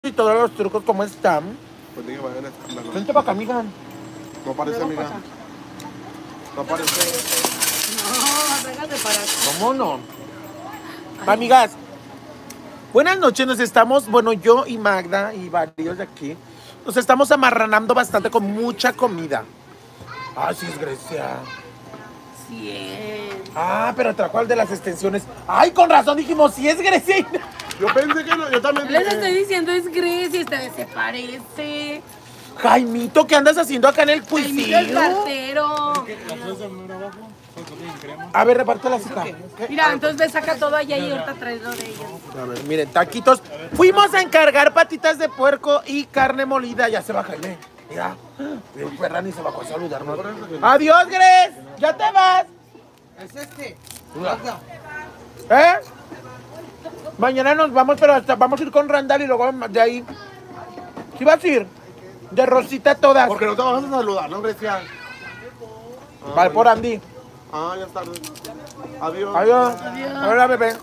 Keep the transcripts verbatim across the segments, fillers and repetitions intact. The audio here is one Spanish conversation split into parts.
y todos los trucos, ¿cómo están? Pues diga, vayan a estar. Vente para acá, amiga. No parece, amiga. No parece. No, regate para acá. ¿Cómo no? Amigas, buenas noches, nos estamos, bueno, yo y Magda y varios de aquí, nos estamos amarranando bastante con mucha comida. Ah, sí es Grecia. Sí es. Ah, pero trajo al de las extensiones. Ay, con razón dijimos, sí es Grecia. Yo pensé que no, yo también Les dije. estoy diciendo, es Grecia, esta vez se parece. Jaimito, ¿qué andas haciendo acá en el Jaimito el cuisillo? cartero. A ver, reparte la cita. Mira, entonces ve, saca todo allá y ahorita traes lo de ellos. A ver, miren, taquitos. Fuimos a encargar patitas de puerco y carne molida. Ya se va Jaime. Mira, el perra ni se bajó a saludarnos. Adiós, Gres. Ya te vas. Es este. ¿Eh? Mañana nos vamos, pero hasta vamos a ir con Randall y luego de ahí. ¿Sí vas a ir? De Rosita todas. Porque no te vas a saludar, ¿no, Grecia? Vale, por Andy. Ah, ya está. Adiós. Adiós. Adiós. Hola, bebé.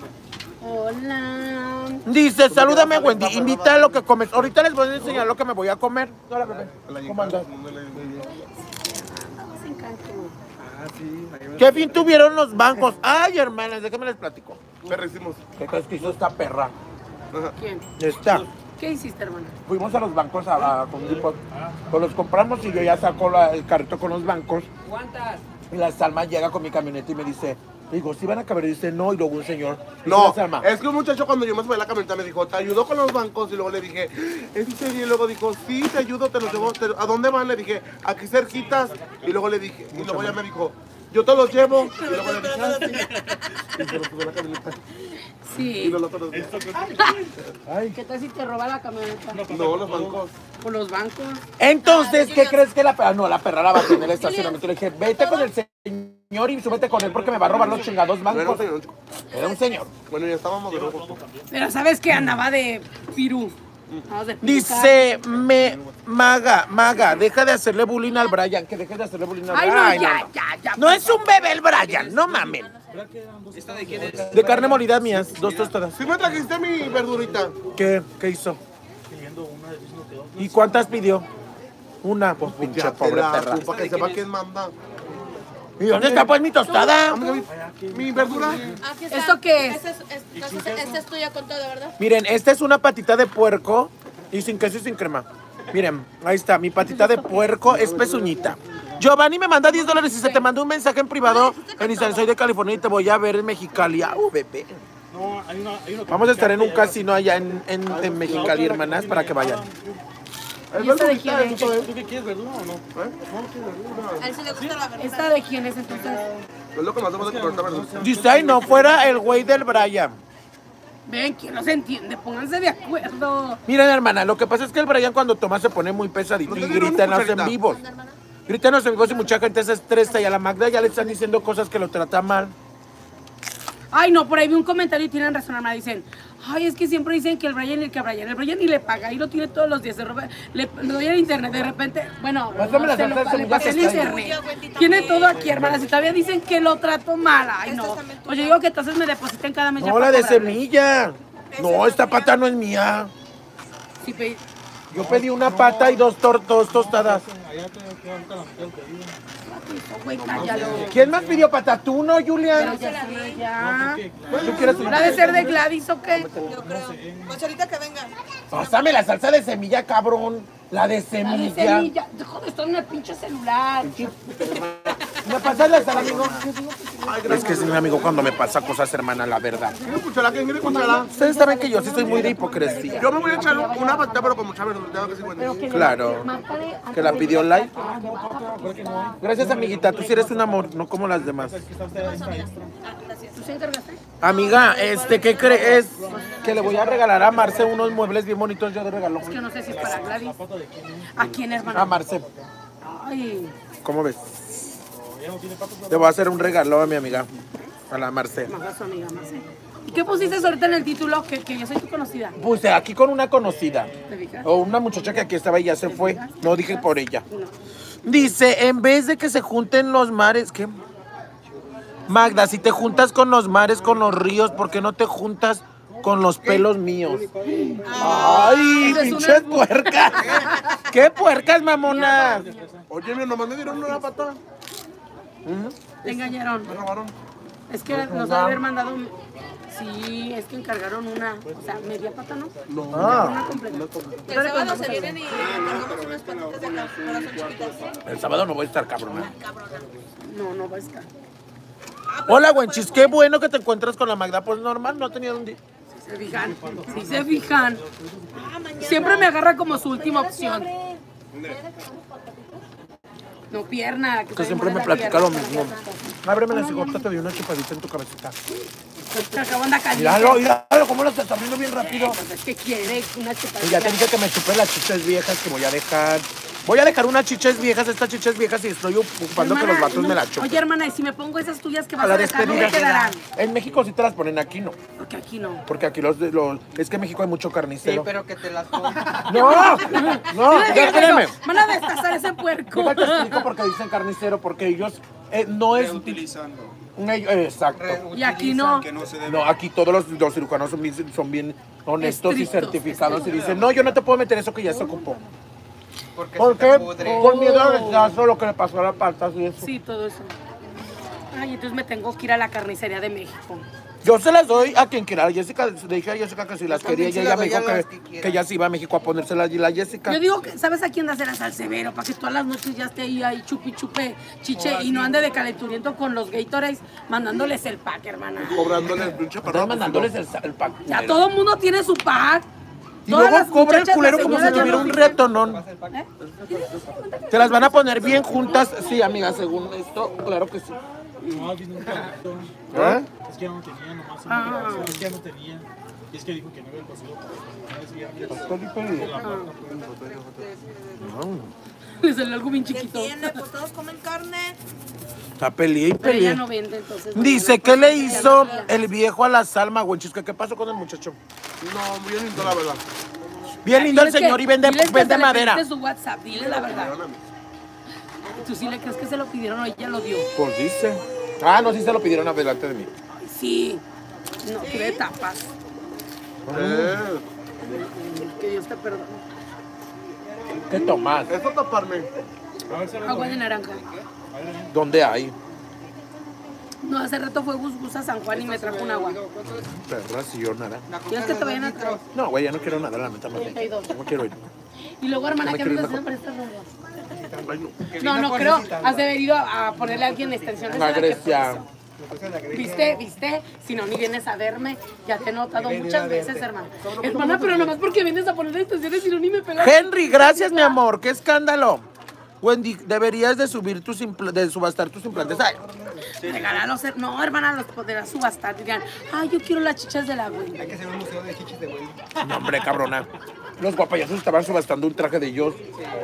Hola. Dice, salúdame, Wendy. Invita a lo que comes. Ahorita les voy a enseñar lo que me voy a comer. Hola, bebé. ¿Cómo andas? Andamos en Cancún. ¿Qué fin tuvieron los bancos? Ay, hermanas, déjame les platico. Perrísimos. ¿Qué crees que hizo esta perra? ¿Quién? Esta. ¿Qué hiciste, hermana? Fuimos a los bancos a, a con Depot. Pues los compramos y yo ya saco la- el carrito con los bancos. ¿Cuántas? Y la Salma llega con mi camioneta y me dice, digo, ¿sí van a caber? Y dice, no. Y luego un señor. Dice No, la Salma, es que un muchacho cuando yo me subí a la camioneta me dijo, ¿te ayudó con los bancos? Y luego le dije, ¿en serio? Y luego dijo, sí, te ayudo, te los llevo. te- ¿A dónde van? Le dije, aquí cerquitas. Y luego le dije, y luego ya me dijo, yo te los llevo. Y luego le dije, ah, sí. Y se los subió a la camioneta. Y Sí. los otros, ay. ¿Qué tal si te roba la camioneta? no, los bancos. Por los bancos. Entonces, ¿qué crees que la perra? No, la perra la va a tener en el estacionamiento. Le dije, vete con el señor y súbete con él porque me va a robar los chingados No era un bancos. señor, chico. Era un señor. Bueno, ya estábamos de rojo. Pero ¿sabes qué? Andaba de pirú. Andabas de piruca. Dice, me, Maga, Maga, deja de hacerle bullying al Brian. Que dejes de hacerle bullying al Ay, Brian. no, ya, ya, ya. No es un bebé el Brian, no mamen. De carne molida mías, dos tostadas. ¿Sí me trajiste mi verdurita? ¿Qué, qué hizo? ¿Y cuántas pidió? Una, pues pinche Ya, pobre la- perra. Para que sepa quién manda. ¿Y dónde está pues mi tostada? Amiga, mi, mi verdura. Aquí está. ¿Esto qué es? Esta es, es- entonces, esta es tuya con todo, ¿verdad? Miren, esta es una patita de puerco y sin queso y sin crema. Miren, ahí está, mi patita de puerco es pezuñita. Giovanni me manda diez dólares y se te manda un mensaje en privado en Instagram, soy de California y te voy a ver en Mexicali. Ah, bebé. Vamos a estar en un casino allá en, en, en Mexicali, hermanas, para que vayan. ¿Es ¿Y esta de verdurita? quién es? ¿Eso es? ¿Tú qué quieres, verdura o no? ¿Eh? No, sí, verdura. A él sí le gusta la verdura. ¿Esta de quién es entonces? Es lo que más debo de comer esta verdura. Dice, ay, no fuera el güey del Brian. Ven, ¿quién no se entiende? Pónganse de acuerdo. Miren, hermana, lo que pasa es que el Brian cuando toma se pone muy pesadito ¿No y te dieron grita en los cucharita? en vivos. Grita en los en vivos y mucha gente se estresa y a la Magda ya le están diciendo cosas que lo trata mal. Ay, no, por ahí vi un comentario y tienen razón, hermana. Dicen, ay, es que siempre dicen que el Brian y el que Brian. El Brian ni le paga y lo tiene todos los días. Se roba- le, le doy el internet de repente. Bueno, Pásame la se lo- salsa de le semilla pasé el que está ahí. internet. Wendy, también. Tiene todo aquí, hermanas. Y todavía dicen que lo trato mal. Ay, Esta no. es también tuya. Pues yo digo que entonces me depositen cada mes. ya No, para la de cobrarle. semilla. No, esta pata no es mía. Sí, pe- Yo pedí una pata y dos, tor- dos tostadas. güey, cállalo. ¿Quién más pidió pata? ¿Tú no, Pero Julián? ya son allá. ¿Tú quieres ¿La de ser de Gladys o qué? Yo creo. Pues ahorita que venga. Pásame la salsa de semilla, cabrón. La de La de semilla. semilla. Dejo de estar en el pinche celular. ¿Me pasas la sal, amigo? Ay, Es gracias. que es mi amigo cuando me pasa cosas, hermana, la verdad. ¿Quiere cuchara? ¿Quién quiere cuchara? Ustedes saben que yo sí soy muy de hipocresía. Yo me voy a echar una patita, pero con mucha verdura. Tengo que sí, bueno. Claro. Que la pidió like. Gracias, amiguita. Tú sí eres un amor, no como las demás. ¿Tú se encargaste? Amiga, este, ¿qué crees? Que le voy a regalar a Marce unos muebles bien bonitos yo de regalo. Es que no sé si es para Gladys. ¿A quién, hermano? A Marce. Ay, ¿Cómo ves? Le voy a hacer un regalo a mi amiga, a la Marce. más a su amiga, más. ¿eh? ¿Y qué pusiste ahorita en el título? Que, que yo soy tu conocida. Puse aquí con una conocida. ¿Te fijas? O una muchacha que aquí estaba y ya se fue. No dije por ella. Dice, en vez de que se junten los mares, ¿qué? Magda, si te juntas con los mares, con los ríos, ¿por qué no te juntas con los pelos míos. ¡Ay, Eres pinches una- puercas! ¡Qué puercas, mamonas! Oye, mi nomás me dieron una pata. Te engañaron. Me robaron. Es que nos debe haber mandado. Sí, es que encargaron una. O sea, media pata, ¿no? No. Ah, Una completa. El sábado se vienen y cargamos unas patitas de acá, pero son chiquitas. el sábado no voy a estar, cabrona. No, no va a estar. Hola, güenchis, qué bueno que te encuentras con la Magda. Pues normal, no ha tenido un día. Si se fijan, si se fijan. Siempre me agarra como su última opción. No, pierna. Que se siempre me mueve la platica lo pierna. mismo. Ábreme la cigota, te doy una chupadita en tu cabecita. Te acabo de caliente. Míralo, míralo, cómo lo estás abriendo bien rápido. Pues es que quiere una Y chupadita. ya te dije que me chupé las chichas viejas que voy a dejar. Voy a dejar unas chichas viejas, estas chichas viejas, y estoy ocupando que los Hermana, vatos no- me las chupen. Oye, hermana, y si me pongo esas tuyas que A vas a, la dejar, no me despedida. quedarán. En México sí te las ponen, aquí no. Porque aquí no. Porque aquí los, los es que en México hay mucho Sí, carnicero. pero que te las pongas. No, no, ya espérame. Van a destazar ese puerco. Déjate explico por qué dicen carnicero, porque ellos eh, no es Utilizando. un- eh, exacto. Y aquí no. Que no se debe. No, aquí todos los, los cirujanos son bien, son bien honestos y Estrictos, certificados y dicen, no, yo no te puedo meter eso que ya se ocupó. Porque ¿Por se te qué? pudre. Por miedo al rechazo, lo que le pasó a la patas y eso. Sí, todo eso. Ay, entonces me tengo que ir a la carnicería de México. Yo se las doy a quien quiera. Jessica, le dije a Jessica que si las Yo quería, también y se ella me las dijo doy a que, las que quiera. que ella se iba a México a ponérselas y la Jessica. Yo digo que, ¿sabes a quién dáselas al severo? Para que todas las noches ya esté ahí, ahí chupi chupe, chiche, y no ande de calenturiento con los Gatorades mandándoles el pack, hermana. Cobrándole el pinche Estás perro. mandándoles el, el pack. Ya todo el mundo tiene su pack. Y Todas luego las cobra el muchachas, culero las como si señoras ya tuviera no un dicen- retonón. ¿Eh? Te las van a poner bien juntas. Sí, amiga, según esto, claro que sí. No, aquí nunca lo quitó. ¿Eh? Es que ya no tenía, nomás Ah. una operación, es que ya no tenía. Y es que dijo que no había conseguido para Le salió algo bien ¿Qué chiquito. tiene? Pues todos comen carne. Está peleé y Pero peleé. ella no vende, entonces. Dice, ¿qué le hizo el viejo a la Salma, güenchis? ¿Qué, ¿Qué pasó con el muchacho? No, bien lindo, la verdad. Bien lindo el Diles que- señor y vende, diles que vende se le madera. pediste su WhatsApp, dile la verdad. ¿Tú sí le crees que se lo pidieron o ella lo dio? Pues dice. Ah, no, sí se lo pidieron adelante de mí. Ay, sí. No, tú le tapas. Eh, Que Dios te perdone. ¿Qué tomas? eso taparme. Agua de naranja. ¿Dónde hay? No, hace rato fue Gus Gus a San Juan y me trajo un agua. Perra, si yo nada. ¿Quieres que te vayan a traer? No, güey, ya no quiero nada, la neta, más bien. treinta y dos. No quiero ir. Y luego, hermana, No me ¿qué quiero me ir estás mejor. haciendo para estas ruedas? Ay, no. No, no creo. Has de haber ido a, a ponerle a alguien extensiones. Una a la que Grecia. puso. ¿Viste? ¿Viste? Si no, ni vienes a verme. Ya te he notado muchas veces, hermana. Hermana, pero nomás porque vienes a ponerle extensiones y no ni me pelas. Henry, gracias, mi amor. Qué escándalo. Wendy, deberías de subir tus impl- de subastar tus implantes. Ay, Regálalos. her- No, hermana, los podrás subastar. Digan, ay, yo quiero las chichas de la güey. Hay que hacer un museo de chichis de güey. no, hombre, cabrona. Los guapayazos estaban subastando un traje de ellos.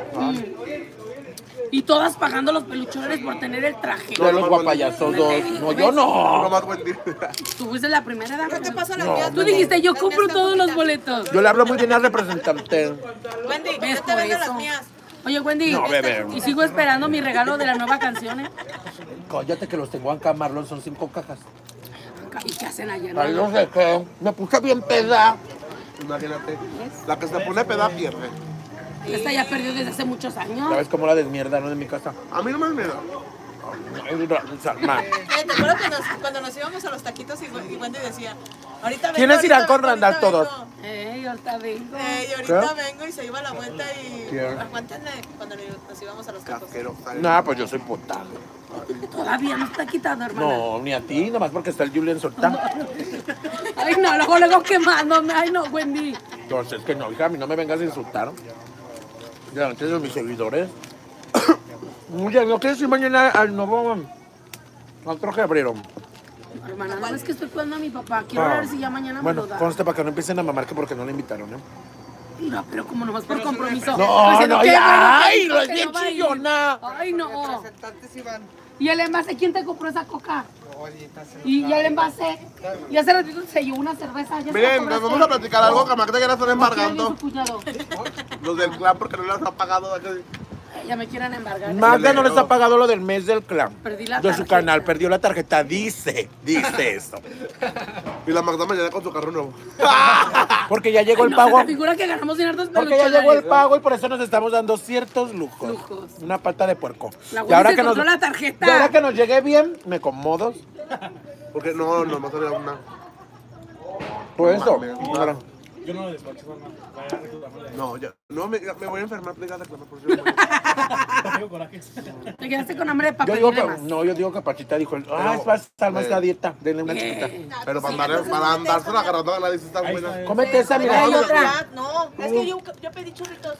Y todas pagando los peluchones por tener el traje. No, los guapayazos dos. No, yo No no. más Wendy. Tú fuiste la primera edad. ¿Qué pasa las No. mías? Tú dijiste, yo Las compro mías todos los están boletos. Yo le hablo muy bien al representante. poquitas. Wendy, ¿Ves yo te por vendo eso? las mías. Oye, Wendy. No, bebé. Y sigo esperando mi regalo de la nueva canción, ¿eh? Cállate que los tengo acá, Marlon, son cinco cajas. ¿Y qué hacen allá? Ay, no sé qué. Me puse bien peda. Imagínate. La que se pone peda pierde. Esta ya perdió desde hace muchos años. Ya ves cómo la desmierdaron en mi casa. A mí no me da. Ay, ra- Salma. Eh, ¿Te acuerdas cuando, cuando nos íbamos a los taquitos y, y Wendy decía, ahorita vengo, ¿Quiénes ahorita irán con vengo, Randall ahorita todos? vengo"? Ey, ahorita vengo. Eh, y ahorita ¿Qué? vengo y se iba a la vuelta y... ¿Quién? Aguántenme cuando nos íbamos a los tacos. Casquero. No, pues yo soy puta. Todavía no está quitando, hermana. No, ni a ti, nomás porque está el Julian Soltán. Ay, no, luego, luego quemándome. Ay, no, Wendy. Entonces, que no, hija, a mí no me vengas a insultar. Delante de mis seguidores. Oye, ¿no quieres ir mañana al nuevo... otro febrero? Hermana, no es que estoy cuidando a mi papá. Quiero Ah. ver si ya mañana Bueno, me lo da. conste para que no empiecen a mamar que porque no le invitaron, ¿eh? No, pero como nomás por compromiso. No, Diciendo no, que ya, bueno, ay, que no es que bien va a ir. chillona. Ay, no. Representantes iban. ¿Y el envase? ¿Quién te compró esa coca? Oye, estás ¿Y ya el envase? Y hace ratito se llevó una cerveza. ¿Ya se la Miren, nos cobraste? vamos a platicar algo que Magda ya la están ¿Por qué embargando. alguien su cuñado? Los del clan porque no las ha pagado. Ya me quieren embargar. Magda no les ha pagado lo del mes del clan. Perdí la De su tarjeta. canal, perdió la tarjeta. Dice, dice eso. Y la Magda me llega con su carro nuevo. Porque ya llegó Ay, el no, pago. se te figura que ganamos ciertos Porque ya llegó el pago y por eso nos estamos dando ciertos lujos. Lujos. Una pata de puerco. La y güey ahora se que nos, encontró la tarjeta. y ahora que nos llegue bien, me acomodo. Porque no, no, no sabía una. Por eso. mames. Ahora. Yo no lo despacho, no. Vaya a reclamarle. No, ya. No, me, me voy a enfermar, please, a reclamar por eso. Tengo coraje. Te quedaste con hambre de Yo papel digo y que, demás. no, yo digo que Pachita dijo, ah, es para estar más la dieta, denle una chiquita. Pero para, andar, para andarse agarrando a la dice está Ahí buena. está. Cómete esa, mira. Hay otra. No, es que yo, yo pedí churritos.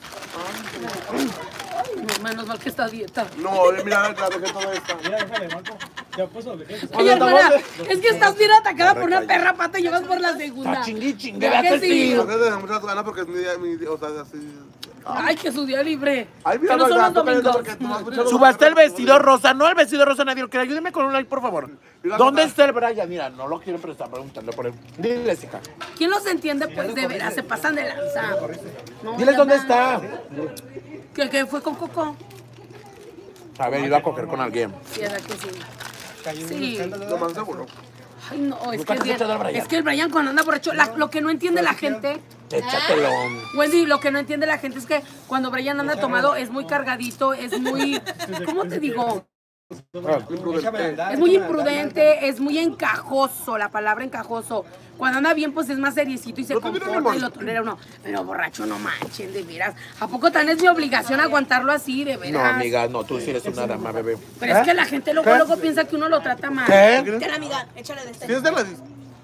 No, menos mal que está a dieta. No, mira, la dejé toda esta. Mira, déjale, Marco. Ya puso de qué. Oye, hermana, es que estás bien atacada por una perra pata y llevas por la segunda. Está chingui, chingue, ¿Verdad que ¿verdad que sí? sí? No sé, de muchas ganas porque es mi día, mi día, o sea, así. Ay, que su día libre. Ay, mira, que no son los Magda, tú cállate domingos. porque tú has escuchado- Subaste el vestido rosa, no el vestido rosa, nadie lo quiere. Ayúdeme con un like, por favor. Mira, ¿Dónde Magda. está el Brian? Mira, no lo quieren, pero está preguntando por él. Diles, hija. ¿Quién los entiende? Pues de veras, se pasan de lanza. No, Diles ya dónde va. está. ¿Que, que fue con Coco? A ver, iba a coger con alguien. Sí, es que sí. Cayó en un Sí. escándalo. Lo más seguro. Ay, no, es ¿Nunca que, has es, bien- escuchado al Brian? es que el Brian cuando anda borracho, la- lo que no entiende la gente, Échatelo. Wendy, lo que no entiende la gente es que cuando Brian anda tomado es muy cargadito, es muy, ¿cómo te digo? Échame a andar, Es muy échame a andar, imprudente, es muy encajoso, la palabra encajoso. Cuando anda bien, pues es más seriecito y se No te mires, comporta y mi lo amor. tolera uno. Pero borracho, no manchen, de veras. ¿A poco tan es mi obligación aguantarlo así, de No, veras? amiga, no, tú sí eres una dama, bebé. Pero es que la gente luego, ¿Qué? luego piensa que uno lo trata mal. ¿Qué? Ten, amiga, échale de este. ¿Sí es de la dis-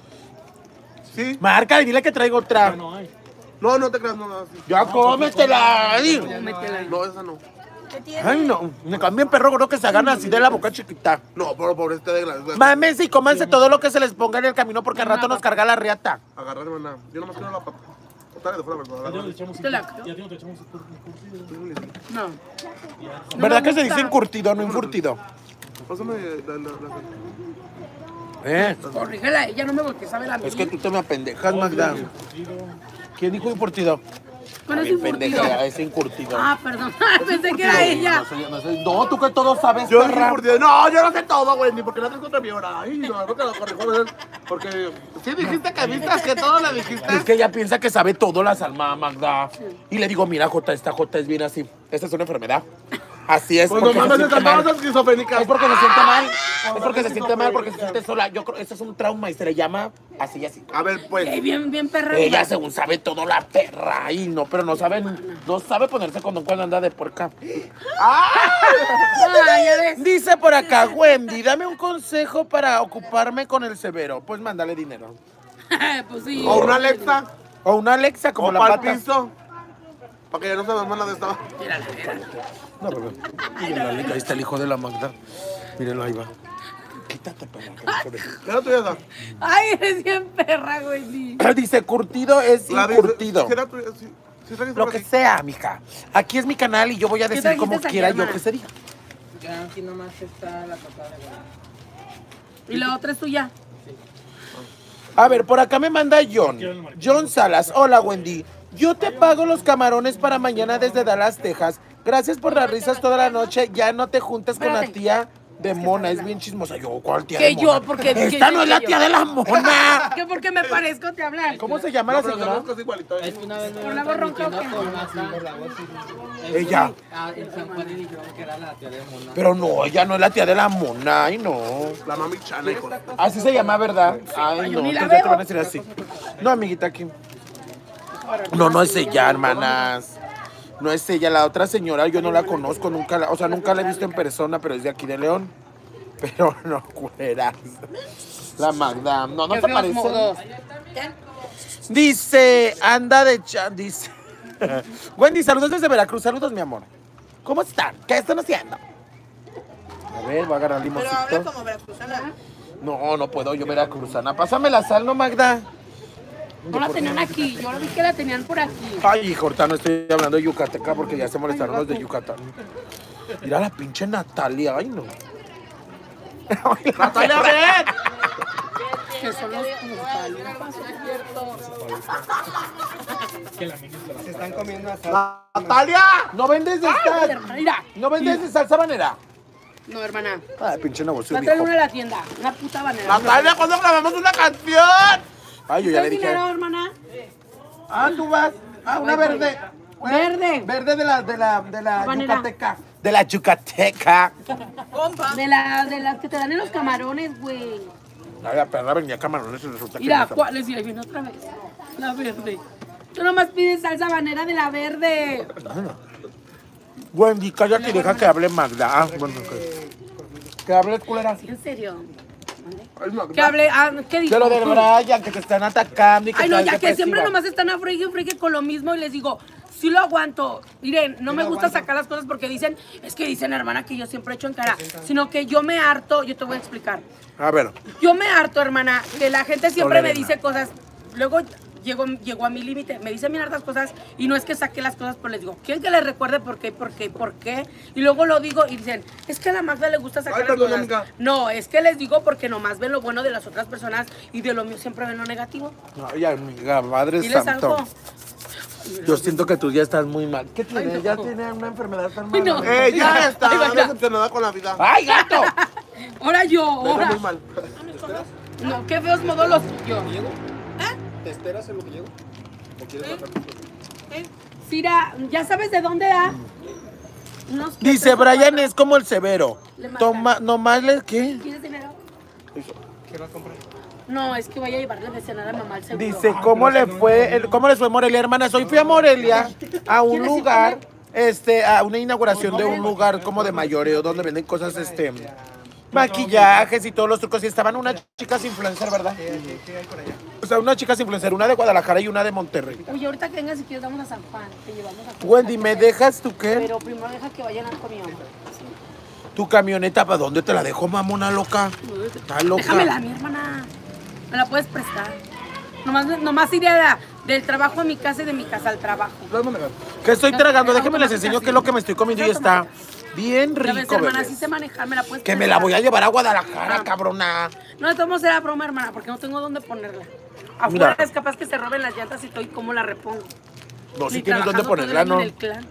Sí. Marca y dile que traigo otra. No hay. No, no te creas, no, no. Sí. Ya cómetela. Ay, Métela. No, esa no. ¿Qué tiene? Ay, no. Me cambian perro, creo que se agarra así de la boca chiquita. No, pero por este de la. Mames y cómanse todo lo que se les ponga en el camino porque al rato nos carga la riata. Agarrar, hermana. Yo nomás quiero la pata. Otra de fuera, Ya ¿verdad? te echamos Te la un- creo. ya te echamos un curtido. No. No ¿Verdad me que se gusta. dice encurtido, no infurtido? Pásame la, la, la. Eh, Corrígela a ella, no me voltees a ver a mí. es que tú te me apendejas, Magda. ¿Quién dijo infurtido? ¿Cuál es Bien infurtido? pendeja, es incurtido. Ah, perdón. Pensé que era ella. No, soy- no, soy- no, tú que todo sabes, Yo dije perra. por Dios, no, yo no sé todo, güey, ni porque no te contra mi hora. Ay, no, no que lo corrijo, ¿verdad? Porque sí dijiste que viste que todo lo dijiste. Es que ella piensa que sabe todo la salma, Magda. Y le digo, mira, Jota, esta Jota es bien así. Esta es una enfermedad. Así es. Pues no porque se mames, siente están mal. todas esquizofrénicas. Es porque se siente mal. Es porque se siente mal, porque se siente sola. Yo creo, eso es un trauma y se le llama así y así. A ver, Ey, pues. bien, bien perra. Ella según sabe todo la perra. Y no, pero no sabe, no sabe ponerse condón cuando anda de puerca. Ah, ya ves. Dice por acá, Wendy, dame un consejo para ocuparme con el severo. Pues mándale dinero. Pues sí. O una Alexa, O una Alexa como o la para el pata. piso. Para que ya no se me manda de esta. Mírala, mírala. No, bebé. Mírenlo, ahí está el hijo de la Magda. Mírenlo, ahí va. Quítate, perra. que no se Ya no tuya esa. Ay, eres bien perra, güey. ve. Dice, curtido es La de- incurtido. sí era tuya, sí. Sí, trajiste Lo por que aquí. sea, mija. Aquí es mi canal y yo voy a ¿Qué decir como trajiste quiera aquí, yo hermana? que se diga. Ya aquí nomás está la papada de güey. Y la otra es tuya. A ver, por acá me manda John. John Salas. Hola, Wendy. Yo te pago los camarones para mañana desde Dallas, Texas. Gracias por las risas toda la noche. Ya no te juntes con la Espérate. tía de Mona. Es bien chismosa. Yo, ¿cuál tía Que de Mona? yo, porque- que- Esta no que es la yo. tía de la Mona. ¿Qué por qué me parezco te hablan? ¿Cómo se llama No, la pero señora? conozco, es igualito. Es que una vez me ¿Por la iban voz ronca o transmitiendo qué? con así por la voz y- es Ella. una- ah, en San Juan y dijeron que era la tía de Mona. Pero no, ella no es la tía de la Mona. Ay, no. La mami chana, hijo. Así se llama, ¿verdad? Ay, yo no. ni la Entonces te veo. van a decir así. No, amiguita, aquí. No, no es ella, hermanas. No es ella, la otra señora, yo no la conozco, nunca la, o sea, nunca la he visto en persona, pero es de aquí de León. Pero no, cueras. La Magda, no, no Qué te feos parece. modos. Dice, anda de cha, dice. Wendy, saludos desde Veracruz, saludos, mi amor. ¿Cómo están? ¿Qué están haciendo? A ver, voy a agarrar Pero habla limoncito. como veracruzana. No, no puedo, yo veracruzana. Pásame la sal, ¿no, Magda? No la tenían aquí, yo vi que la tenían por aquí. Ay, hijo, ahorita no estoy hablando de Yucateca porque ya se molestaron los de Yucatán. Mira la pinche Natalia, ay no. Natalia, ven. Que son los Umpalumpas, es cierto. Que la mini es la Se están comiendo asado. ¡Natalia! ¿No vendes de Ay, esta? hermana, mira. ¿No vendes de salsa banera? No, hermana. Ay, pinche negocio, Va a traer viejo. una a la tienda. Una puta banera. ¡Natalia, ¿cuándo grabamos una canción? Ay, yo ya le ¿Traes dije. dinero, hermana? Ah, tú vas. Ah, una Voy, voy. verde. Verde. Verde de la, de la, de la Habanera. yucateca. De la yucateca. Compa. De la, de las que te dan en los camarones, güey. Ay, la perra venía camarones y resulta que Mira, no. ¿cuál es? Y ahí viene otra vez. La verde. Tú nomás pides salsa banera de la verde. Wendy, cállate y deja que hable Magda. Ah, bueno, ok. Que hable culera. ¿En serio? Ay, Magda. Que hable, ah, ¿qué dijo? Que lo del Brian, que te están atacando y que Ay, no, tal, ya que depresiva. siempre nomás están a fregue y fregue con lo mismo y les digo, sí lo aguanto. Miren, no me gusta sacar las cosas porque dicen, es que dicen, hermana, que yo siempre echo en cara, sino que yo me harto, yo te voy a explicar. A ver, Yo me harto, hermana, que la gente siempre me Lorena. dice cosas, luego llego, llegó a mi límite, me dicen bien hartas cosas y no es que saque las cosas, pero les digo, ¿quieren que les recuerde por qué, por qué, por qué? Y luego lo digo y dicen, es que a la Magda le gusta sacar Ay, las perdón, cosas. amiga. No, es que les digo porque nomás ven lo bueno de las otras personas y de lo mío siempre ven lo negativo. ay, amiga, madre ¿Y les santo. salgo? Yo siento que tú ya estás muy mal. ¿Qué tiene? Ay, no. Ya tiene una enfermedad tan Ay, mala. no. Eh, ya está Ay, Magda. decepcionada con la vida. ¡Ay, gato! Ahora yo, Me veo ahora. muy mal. No, qué feos modos los tuyos. ¿Te esperas en lo que llego? ¿O quieres bajar? Cira, ¿ya sabes de dónde da? Unos Dice, quesos, Brian es como el severo. Le matan. Toma, nomás le, ¿qué? ¿Quieres dinero? ¿Qué vas a comprar? No, es que voy a llevarle de cenar a mamá al seguro. Dice, ¿cómo le fue? el- ¿Cómo les fue Morelia, hermanas? Hoy fui a Morelia a un ¿Quieres ir lugar, con este, a una inauguración de un lugar como de mayoreo donde venden cosas, este, maquillajes y todos los trucos. Y estaban unas chicas influencer, ¿verdad? ¿Qué hay por allá? O sea, unas chicas influencer, una de Guadalajara y una de Monterrey. Oye, ahorita que vengas si quieres vamos a San Juan, te llevamos a Wendy, ¿me dejas tú qué? Pero primero deja que vayan al camión. Tu camioneta, ¿para dónde te la dejo, mamona loca? Está loca. Déjamela, mi hermana. Me la puedes prestar. Nomás, nomás iré a la- del trabajo a mi casa y de mi casa al trabajo. ¿Qué estoy tragando? Déjenme les enseño qué es lo que me estoy comiendo y está bien Ya ves, rico, hermana, bebé. sí sé manejar, me la puedes Que me la voy a prestar. llevar a Guadalajara, cabrona. No, de todos modos era broma, hermana, porque no tengo dónde ponerla. Afuera Mira. es capaz que se roben las llantas y todo y cómo la repongo. No, si Ni tienes dónde trabajando todo el ponerla, año ¿no? en el clan.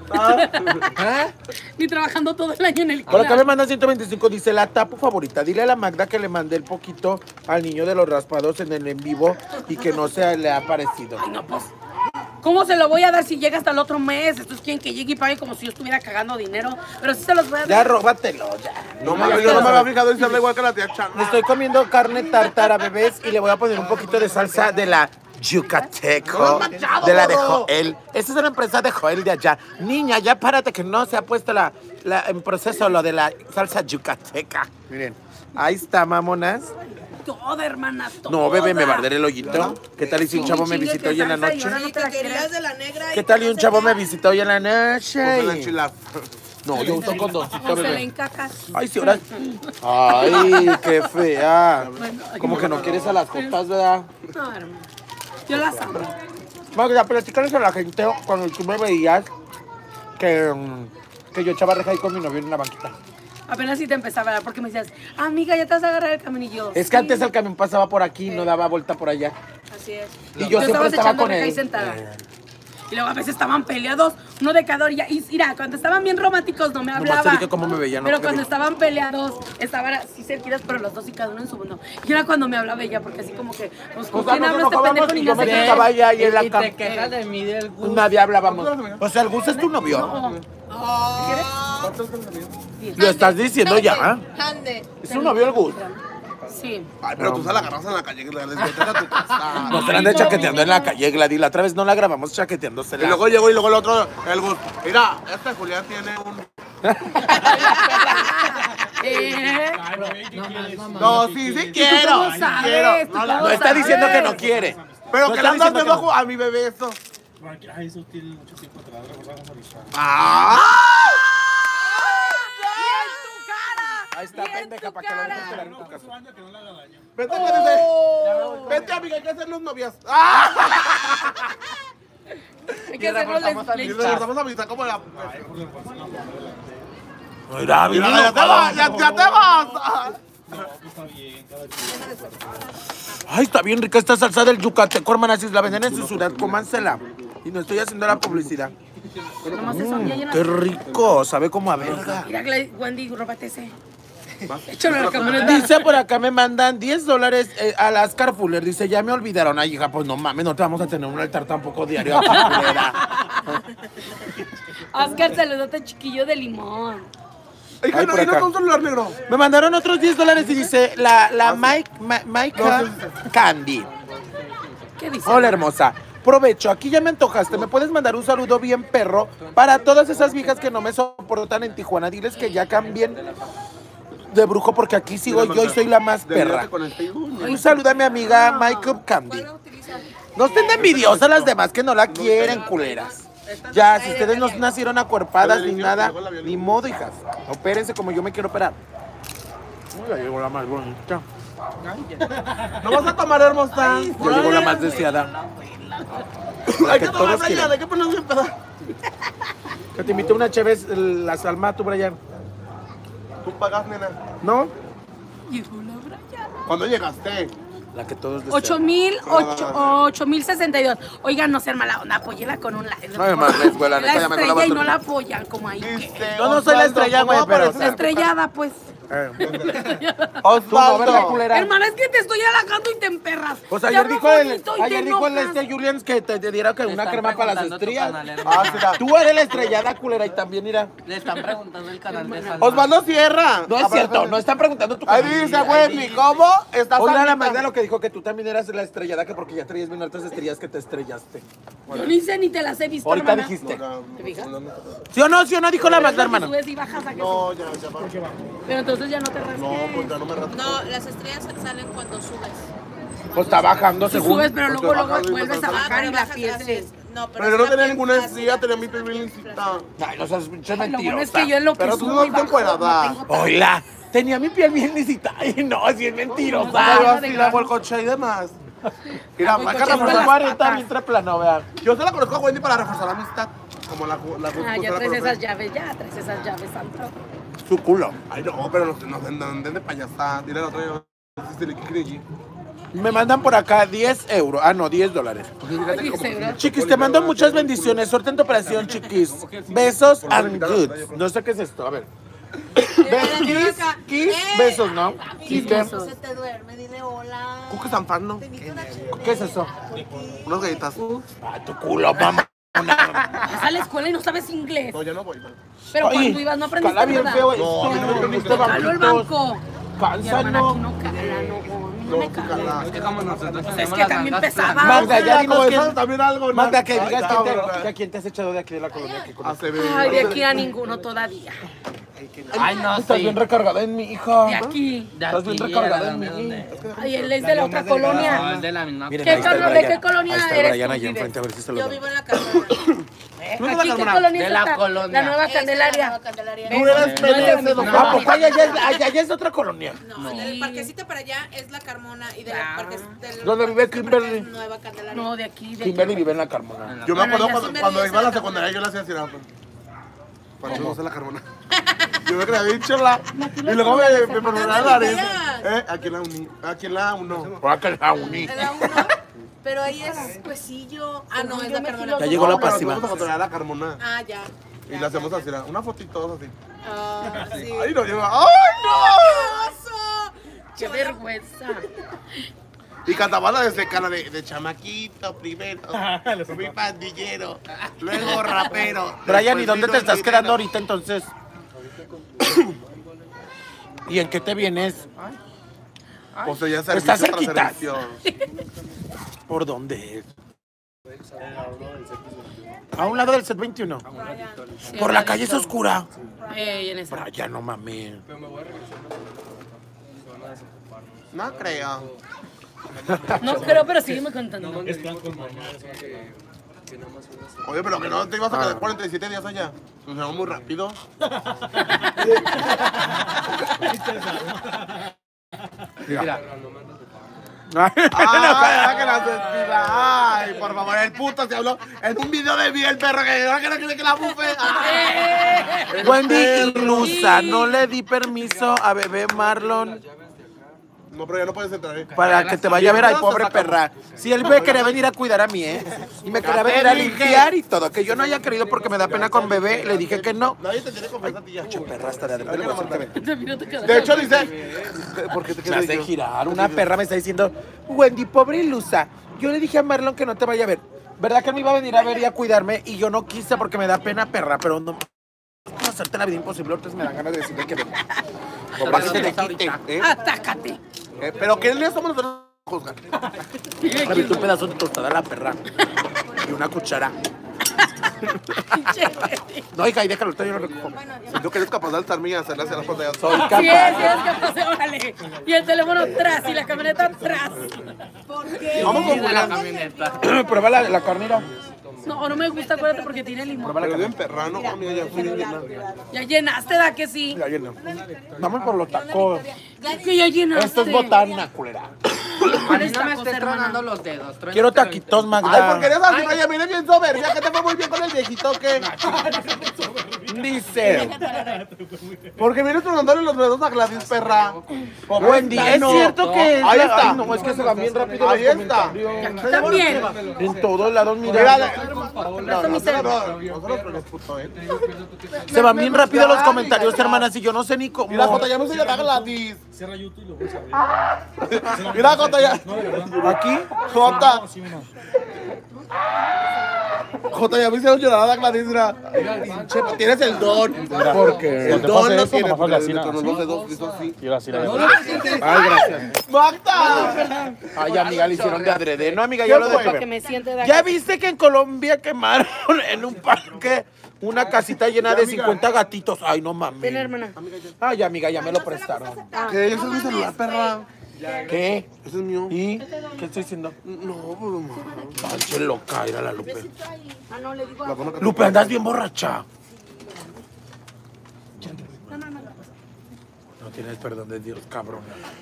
¿Eh? Ni trabajando todo el año en el Por acá me clan. mandan ciento veinticinco, dice la tapu favorita. Dile a la Magda que le mandé el poquito al niño de los raspados en el en vivo y que no se le ha parecido. Ay, no, pues. ¿Cómo se lo voy a dar si llega hasta el otro mes? Estos quieren que llegue y pague como si yo estuviera cagando dinero. Pero sí se los voy a dar. Ya róbatelo, ya. No mames, yo no me había fijado y se habla igual que la tía Chana. Me estoy comiendo carne tártara, bebés, y le voy a poner un poquito de salsa de la Yucateco, de la de Joel. Esta es una empresa de Joel de allá. Niña, ya párate que no se ha puesto la, la- en proceso lo de la salsa yucateca. Miren, ahí está, mamonas. Toda, hermana, toda. No, bebé, me barderé el hoyito. ¿Qué tal y si un Sí, chavo me chingue, visitó que hoy en la salsa y noche? ahora no Y te la que querías quieres. de la negra. ¿Qué tal y un chavo me visitó hoy en la noche? Con la enchilada. No, yo uso condoncito, No se le bebé. encacas. Ay, sí, ahora. Ay, qué fea. Bueno, ay, Como que no quieres a las jotas, ¿verdad? No, hermano. Yo las amo. Magda, platícales a la gente cuando tú me veías que, mm, que yo echaba reja ahí con mi novio en una banquita. Apenas si te empezaba a hablar porque me decías, amiga, ya te vas a agarrar el camino y yo. Es que "Sí". antes el camión pasaba por aquí y no daba vuelta por allá. Así es. Y yo Tú siempre estabas estaba echando con reja ahí él. sentada. Eh. Y luego a veces estaban peleados, uno de cada orilla. Y mira, cuando estaban bien románticos no me Nomás hablaban. te dije cómo me veían, no Pero te cuando dije. estaban peleados, estaban así cerquitas, pero los dos y cada uno en su mundo. Y era cuando me hablaba ella, porque así como que, pues, ¿con O sea, quién nos habla este enojábamos pendejo? y Ni yo no me sé qué. sentaba allá y en la Y cama. te quejas de mí del gusto. Nadie hablábamos. O sea, el Gus es tu novio. No. Lo estás diciendo ya. Ande. Es tu novio el Gus. Sí. Ay, pero tú se la agarras en la calle, que le des vueltas a tu casa. Nos la han de chaqueteando en la calle, Gladys. La otra vez no la grabamos Y chaqueteándosela. luego llegó y luego el otro, el Gus. Mira, este Julián tiene un... Eh, Ay, bebé, ¿qué quieres? No, sí, sí quiero. cómo sí sabes? quiero. ¿Tú No, la- No está diciendo que no quiere. Pero No que está le andas diciendo que viendo no. a mi bebé eso. Bueno, que- Ay, eso tiene mucho tiempo atrás. Vamos a avisar. ¡Ah! Ahí está, pendeja, para que lo dejes quedar en tu No, casa. hace años que no le haga daño. Vete, que dice. Vete, amiga, hay que hacer los novias. ¡Ah! hay que hacerlo les- Y les- regresamos a visitar como la... Mira, Mira, mira, ya te vas, ya, ya te vas. No, pues está bien, cada quien. Ay, está bien rica esta salsa del yucateco, hermana. Si la venden en su ciudad, cómansela. Y no estoy haciendo la publicidad. Nomás eso, ya llenas. Qué rico, sabe como a verga. Mira, Gladys, Wendy, róbate ese. Échalo a la camioneta. Dice por acá, me mandan diez dólares eh, a las Carfuller. Dice, ya me olvidaron. Ay, hija, pues no mames, no te vamos a tener un altar tampoco diario. Oscar, saludote chiquillo de limón. Hija, Ay, no, por y no acá. con un celular negro. Me mandaron otros diez dólares y dice, la, la Mike, Ma- Maika Candy. ¿Qué dice? Hola, hermosa. Provecho, aquí ya me antojaste. ¿Me puedes mandar un saludo bien perro para todas esas viejas que no me soportan en Tijuana? Diles que ya cambien de brujo porque aquí sigo yo y soy la más perra. Con el Facebook. Un saludo a mi amiga Makeup Candy. No estén de envidiosas las demás que no la quieren, culeras. Ya, si ustedes no nacieron acuerpadas ni nada, ni modo, hijas. Opérense como yo me quiero operar. Uy, ya llegó la más bonita. ¿No vas a tomar, hermosa? Ya llegó la más deseada. La Hay que que todos tomar, quieren. Brian, hay que ponernos en pedo. Que te invito una chévez, la Salma, tú, Brian. Tú pagas, nena. ¿No? Llegó la Brian. ¿Cuándo llegaste? La que todos desean. Ocho mil, ocho, ocho mil sesenta y dos. Oigan, no sean mala onda, apóyela con un like. No me mandes, güey, la neta, ya me estrella la y voy a no la apoyan, como ahí. que- Dice, Yo no soy la Osvaldo, estrella, güey, ¿cómo pero, apareces o sea, en- Estrellada, pues. Eh. Tú no, ¿verdad, Osvaldo. culera? Hermana, es que te estoy halagando y te emperras. Pues Te ayer hablo dijo el, bonito y te ayer dijo el enojas. este Julians que te, te diera que Le una están crema para las preguntando tu estrías. canal, hermano. Ah, será. Tú eres la estrellada, culera, y también irá. Le están preguntando el canal de Salma. Osvaldo Sierra. No es cierto, no están preguntando tu Ahí canal. dice, Wendy, ¿cómo estás? Oiga, la ahorita? Magda lo que dijo que tú también eras la estrellada, que porque ya traías bien altas estrellas que te estrellaste. Yo ni sé ni te las he visto, Ahorita hermana. dijiste. ¿Te fijas? ¿Sí o no? ¿Sí o no? Dijo la Magda, Porque hermano. subes y bajas a que No, ya, ya va. Pero entonces ya no te rasques. No, pues ya no me rasco. No, las estrellas salen cuando subes. Pues está bajando Tú según. subes, pero luego, luego bajando y vuelves a bajando. bajar y la bajas piel así se... es. No, Pero yo no es la tenía piel ninguna así. estrella, tenía mi piel bien lisita. Ay, no seas pinche Lo bueno mentirosa. es que yo en lo que Pero tú subo no y estás bajo, encuerada. no tengo tanto. Hola, tenía mi piel bien lisita. Ay, no, así es mentirosa. Ah, Pero no, así de la grano. volcocha y demás. Mira, volcocha acá es Como de reforzar- las cuarenta, patas. bien treplano, vean. Yo se la conozco a Wendy para reforzar la amistad. Como la, la, la Ah, ya la traes conocí. esas llaves, ya traes esas llaves, santo. Su culo. Ay, no, pero no, no, no, no anden de payasada. Dile al otro día. Este le quiere. Me mandan por acá diez euros. Ah, no, diez dólares. Ay, seguro. Chiquis, te mando muchas bendiciones. Suerte en tu operación, chiquis. Besos and goods. No sé qué es esto, a ver. Kiss, kiss, besos, ¿no? Kiss, ¿Qué? besos. Se te duerme, dile hola. Cuco Sanfán, ¿no? Te invito a una chévere. ¿Qué es eso? Unas galletas. Ah, tu culo, mamá. Vas a la escuela y no sabes inglés. No, ya no voy. No. Pero Oye, cuando ibas no aprendiste cala bien nada. feo No, a mí no me aprendiste Caló el banquitos. banco. Mi hermana Cánsalo. aquí no cala, no, a mí no No, me tú cala. cala. Es que como nosotros Es tenemos que las también nalgas pesaba. planas. Magda, ya Mira, dinos como quién. eso también algo. ¿no? Magda, que Ay, digas está, quién te, ¿verdad? que a quién te has echado de aquí de la colonia que conoces. Hace Ay, de aquí a ninguno todavía. Ay, no, Estás sí. bien recargada en mi hija. De aquí. De Estás bien aquí, recargada ¿de en mí. dónde? Ay, él es de la otra No, colonia. es de la misma. Miren, ¿Qué ahí está el colo- de Brian. qué colonia Ahí está el eres Brian tú, allá vives? enfrente, a ver si se lo Yo dan. vivo en la Carmona. ¿Aquí qué colonia De es la esta? colonia. La nueva Esta es la Candelaria. nueva Candelaria. Tú eres No, no, Pérez de no, los no. ¿A poco allá, allá, es- allá, allá es otra colonia? No, del parquecito para allá es la Carmona y de la Ah. parque, del ¿Dónde vive parquecito para acá Kimberly? es Nueva Candelaria. No, de aquí. De Kimberly vive en la Carmona. Yo me Bueno, acuerdo ya cuando, sí me cuando dice iba a la la secundaria, yo le hacía así, ¿no? Cuando no sé la Carmona. Yo me creía bien chola. Y luego me, me perdonaba la nariz. ¿Eh? Aquí en la uni. Aquí en la uno. Por acá la uní. En la uno, pero ahí es Huesillo. Ah, no, es la Carmona. Ya llegó la No, pero pasiva. Vamos a controlar la Carmona. Ah, ya. Y le hacemos así, una fotito todos así. Ah, sí. Ay, no, lleva. ¡Ay, ¡Oso! Qué vergüenza. no! Y cantaba la desde cara de, de chamaquito primero. Fui pandillero. Luego rapero. Brian, ¿y después dónde vino te el estás dinero. quedando ahorita entonces? ¿Y en qué te vienes? O sea, ya Está servicio tras cerquita. servicio. ¿Por dónde es? A un lado del set veintiuno. Por la calle es oscura. Ey, en esa. Brian, no mames. No creo. No creo, pero sígueme contando. Es plan con mamá, o sea que, que nada más unas. Oye, pero que no te ibas a quedar cuarenta y siete días allá. Nos vamos muy rápido. Mira, Ay, era que la sentida. Ay, por favor, el puto se habló en un video de mí, el perro que ahora que no quiere que la bufe. Ay. Wendy ilusa, no le di permiso a bebé Marlon No, pero ya no puedes entrar, ¿eh? Para que te vaya a ver, ay, pobre perra. Si él me quería venir a cuidar a mí, ¿eh? Y me quería venir a limpiar y todo. Que yo no haya querido porque me da pena con bebé, le dije que no. Nadie te tiene confianza a ti ya. Perra, hasta de adentro. le voy a decir que ven. Te miro, te quedas- De hecho, dice... ¿Por qué te Me quedas hace girar. Una perra me está diciendo, Wendy, pobre ilusa. Yo le dije a Marlon que no te vaya a ver. ¿Verdad que él me iba a venir a ver y a cuidarme? Y yo no quise porque me da pena, perra, pero no... ¿Cómo hacerte la vida imposible? Entonces me dan ganas de decirle que venga. Para que se te quite, ¿eh? Atácate. Eh, Pero ¿qué le somos nosotros a juzgar? Me un pedazo de tostada a la perra. Y una cuchara. No, hija, y déjalo, yo lo recojo. Si tú que eres capaz de alzarme y hacerle hacia las pantallas. Soy Sí, capaz. sí, es capaz de, órale. Y el teléfono atrás y la camioneta atrás. Vamos con la una. camioneta. Prueba la, la carnera. No, no me gusta, acuérdate, porque tiene limón. Pero bien perrano, amiga, ya fui bien llena. Ya llenaste, da que sí. Ya lleno. Vamos por los tacos. Que ya llenaste. Esto es botana, culera. A mí no me estés tronando los dedos. Quiero taquitos, Ay, Magda. ¿por qué eres así? Vaya, mire bien soberbia, que te fue muy bien con el viejito, ¿qué? Dice. Porque vienes tronándole los dedos a Gladys, perra. Wendy, es No. cierto que es Ahí la- está. Ay, no, es que se van bien rápido Ahí los está. comentarios. También. En todos lados, mira. Mírale. No, Eso no, mi no, ser. no, nosotros pero puto, ¿eh? Se van bien rápido los comentarios, hermanas, y yo no sé ni cómo. Mira, Jota, ya no se llama Gladys. Cierra YouTube y lo voy a ver. Mira, Jota, ya. No, de verdad. Aquí. Jota. No, sí, no. Jota, ya me hicieron llorar a Gladys, mira. Che, tienes el don. Porque. El te don pase lo eso, tienes. nomás porque así, le nada. tronó los dedos, hizo así. Quiero así la Ay, gracias. ¡Magda! Ay, amiga, le hicieron de adrede. No, amiga, ya lo Para que dejé. me siente de ¿Ya viste que en Colombia quemaron en un parque una casita llena de cincuenta gatitos? Ay, no mames. Ven, hermana. Ay, amiga, ya me lo prestaron. ¿Qué? Ese es mi celular, perra. ¿Qué? Ese es mío. ¿Y? ¿Qué estoy diciendo? No, pues. Ay, che loca, era la Lupe. Ah, no, le digo. La buena que- Lupe, andas bien borracha. No tienes perdón de Dios, cabrón.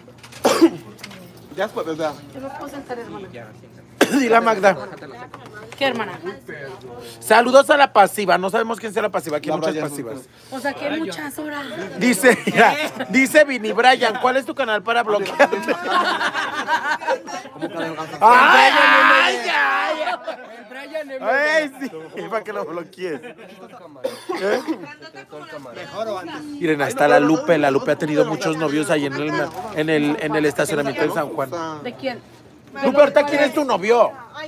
Ya después, ¿verdad? Yo me puedo sentar, hermana. Dile a Magda. ¿Qué, hermana? Saludos a la pasiva. No sabemos quién sea la pasiva. Aquí hay La muchas Brian. pasivas. O sea, que hay muchas horas. Dice, mira, dice Vini Brian, ¿cuál es tu canal para bloquearte? ¡Ay, ay, ay! ¡Ay, sí! Para que lo bloquees. ¿Eh? Miren, ahí está la Lupe. La Lupe ha tenido muchos novios ahí en el, en el, en el estacionamiento de San Juan. ¿De quién? Lupe, ahorita, ¿quién es tu novio?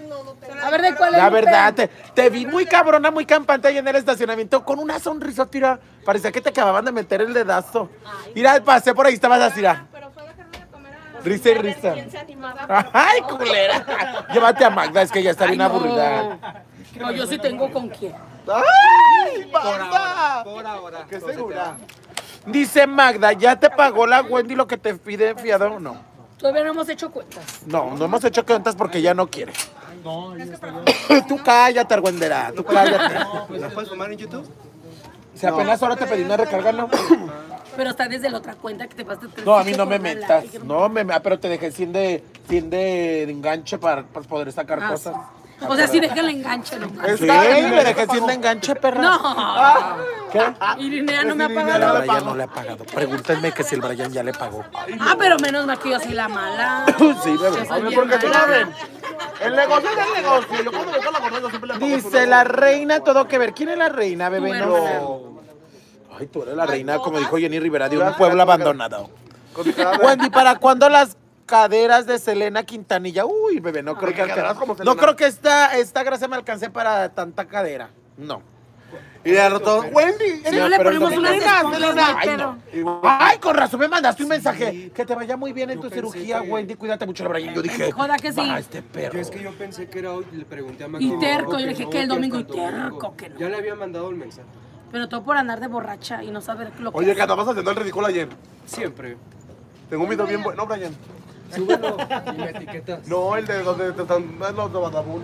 A ver, ¿de cuál es? La Lupe? verdad, te, te vi muy cabrona, muy campante ahí en el estacionamiento con una sonrisa, tira. Parecía que te acababan de meter el dedazo. Mira, pasé por ahí, estabas así, mira. Pero fue a dejarme de comer a... Risa y risa. ¿Quién se animaba? Ay, culera. Llévate a Magda, es que ya está bien Ay, no. aburrida. No, yo sí tengo con quién. ¡Ay, Magda! Por ahora. ¿Qué segura? Dice Magda, ¿ya te pagó la Wendy lo que te pide fiado o no? Todavía no hemos hecho cuentas. No, no hemos hecho cuentas porque ya no quiere. No, ya está. Tú cállate, argüendera, tú cállate. ¿La puedes tomar en YouTube? Si apenas ahora te pedí una recarga, ¿no? Pero está desde la otra cuenta que te pasaste tres No, a mí no con me una metas. like. No, me, ah, pero te dejé sin de, sin de, de enganche para, para poder sacar Ah, cosas. O sea, sí, déjale enganche nomás. Sí, me dejé sin de enganche, perra. No. ¿Qué? Irinea no me ha El pagado. Brian no le ha pagado. Pregúntenme que si el Brian ya le pagó. Ah, pero menos mal que yo soy la mala. Sí, bebé. Yo soy bien Porque tú mala. sabes, el negocio es el negocio. Yo cuando vengo a la gorda, yo siempre le pongo su Dice la negocio. reina, todo que ver. ¿Quién es la reina, bebé? Tu No. hermana. Ay, tú eres la reina, como dijo Jenny Rivera, de un Gracias, pueblo gracias. abandonado. Con mi cara de- Wendy, ¿para cuándo las caderas de Selena Quintanilla? Uy, bebé, no creo que caderas alcance. como No Selena. creo que esta, esta grasa me alcance para tanta cadera. No. Y de rato, Wendy, Si no le pero ponemos el unas domingo- esponjas, no hay Ay, pedo. no. Ay, con razón me mandaste un mensaje. Que te vaya muy bien en tu cirugía, Wendy. Cuídate mucho, la Brian. Yo dije, Joda que sí. va, este perro. Yo es que yo pensé que era hoy y le pregunté a Mac. Y terco, yo le dije que el domingo, y terco que no. Ya le había mandado el mensaje. Pero todo por andar de borracha y no saber lo que Oye, que hace. andabas haciendo el ridículo ayer. Siempre. Tengo un video bien bueno, Brian. Súbelo y me etiquetas. No, el de donde te están los de Badabun.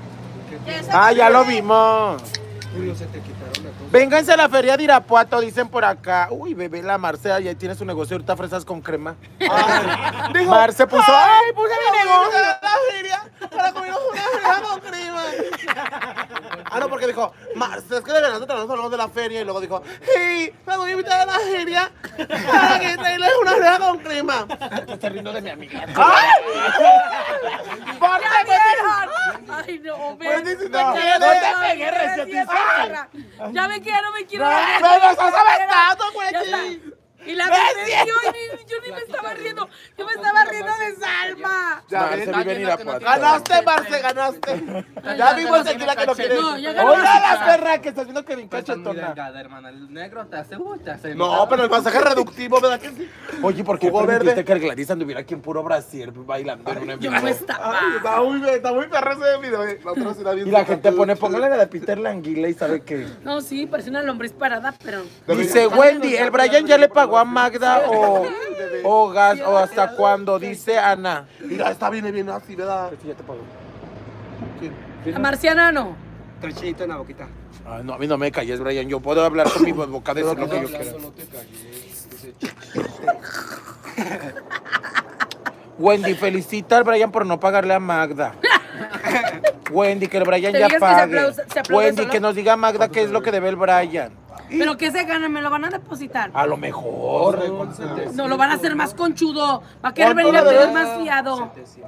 Ah, ya lo vimos. Julio, se te quitaron las cosas. Vénganse a la feria de Irapuato, dicen por acá. Uy, bebé, la Marce, ahí tiene su negocio ahorita, fresas con crema. Dijo, Marce puso, ay, puse mi negocio. la feria. para comernos una oreja con crema. Ah, no, porque dijo, "Ma, es que de verdad te hablamos de la feria", y luego dijo, hey, me voy a invitar a la feria para que traigas una oreja con crema. Te estás riendo de mi amiga. ¡Ay! ¡Ya vieron! Ay, no, ven. Wendy, si te Ya quieres, me no te quiero pegues, ver, recién sí, te esa sacan. perra. Ya me quiero, me quiero. No, ver. no, no estás Ya aventando, está. Wendy. Y la No es vez cierto. yo, ni, yo ni me estaba riendo. Yo me estaba riendo de Salma. Ya Marce, ves, vive en Irapuato. ganaste, Marce, ganaste. Ya vimos el tequila que no quieres. No, ya ganó. Hola, la perra que estás viendo que me Pues encacha estás muy tona. delgada, hermana. El negro te hace, uh, te hace. No, pero el masaje reductivo, ¿verdad que sí? Oye, ¿por qué Jugo permitiste verde. que Gladys anduviera aquí en puro brasier bailando en una Yo vivo? no estaba. Ay, está muy, está muy perro ese video. eh. La otra sí la vi. Y la gente pone, póngale la de Peter Languila y sabe que... No, sí, parece una lombriz parada, pero. Dice Wendy, ¿el Brian ya le pagó a Magda o, o gas o hasta cuándo? Dice Ana. Mira, está bien, bien así, ¿verdad? Sí, ya te pagó. La marciana no. Trachito en la boquita. Ay, no, a mí no me calles, Brian. Yo puedo hablar con mi boca de lo que yo quiera. No te calles. Dice, Wendy, felicita al Brian por no pagarle a Magda. Wendy, que el Brian Te ya digas que se pague. aplaude- se aplaude Wendy, solo. que nos diga Magda qué es lo que debe el Brian. Pero ¿qué se gana? ¿Me lo van a depositar? A lo mejor. No, lo van a hacer más conchudo. Va a querer ¿Cuánto venir a le pedir debes? más fiado.